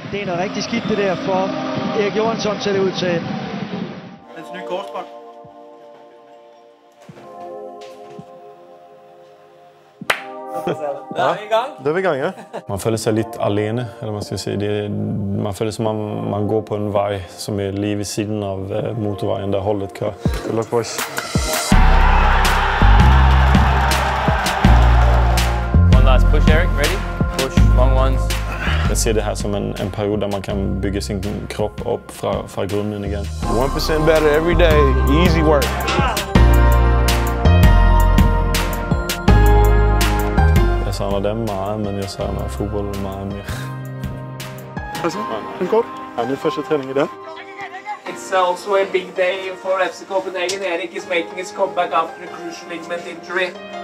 Det er noget rigtig skidt det der for Erik Johansson, ser det ud til. Hans nye korsbånd. Ja, det er vi i gang, ja. Man føler seg litt alene, eller man skal si. Man føler som man går på en vei som er lige ved siden av motorveien der holdet kører. Good luck, boys. One last push, Erik. Ready? Push, long ones. Jeg ser det her som en periode der man kan bygge sin kropp opp fra grunnen igjen. 1% better every day. Easy work. Jeg savner dem meget, men jeg savner fotballen meget mere. Altså, en kort. Er det første trening i dag? It's also a big day for FC Copenhagen. Erik is making his comeback after a cruciate ligament injury.